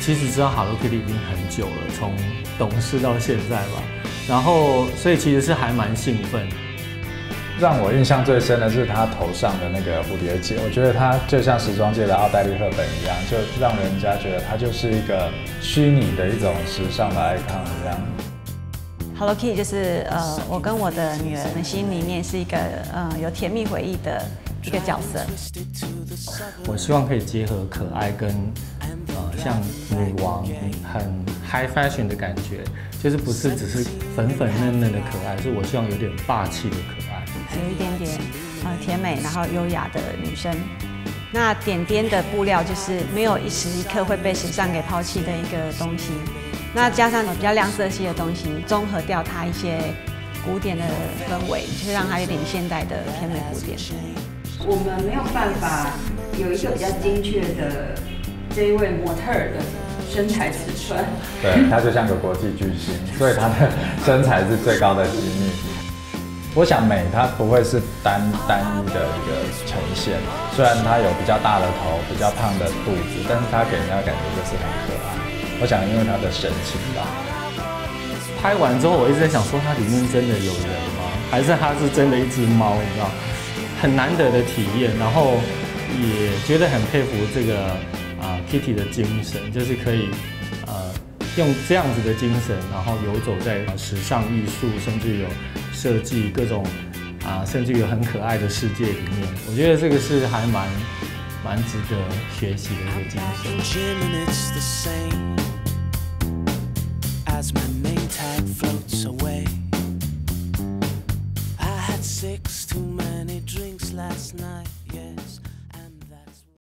其实知道 Hello Kitty 已经很久了，从懂事到现在吧。然后，所以其实是还蛮兴奋。 让我印象最深的是他头上的那个蝴蝶结，我觉得他就像时装界的奥黛丽·赫本一样，就让人家觉得他就是一个虚拟的一种时尚的 icon 一样。 Hello Kitty 就是我跟我的女儿们心里面是一个有甜蜜回忆的一个角色。 我希望可以结合可爱跟像女王很 high fashion 的感觉，就是不是只是粉粉嫩嫩的可爱，是我希望有点霸气的可爱， 有一点点甜美然后优雅的女生。那点点的布料就是没有一时一刻会被时尚给抛弃的一个东西。那加上比较亮色系的东西，综合掉它一些古典的氛围，就是让它有点现代的偏美古典。 我们没有办法有一个比较精确的这一位模特儿的身材尺寸。 对，他就像个国际巨星，所以他的身材是最高的机密。我想美它不会是单一的一个呈现，虽然它有比较大的头、比较胖的肚子，但是它给人家感觉就是很可爱。我想，因为他的神情吧。 拍完之后，我一直在想说，它里面真的有人吗？还是它是真的一只猫？你知道，很难得的体验。然后也觉得很佩服这个Kitty 的精神，就是可以用这样子的精神，然后游走在时尚艺术，甚至有设计各种甚至有很可爱的世界里面。我觉得这个是还蛮值得学习的一个精神。As my name tag floats away, I had 6 too many drinks last night.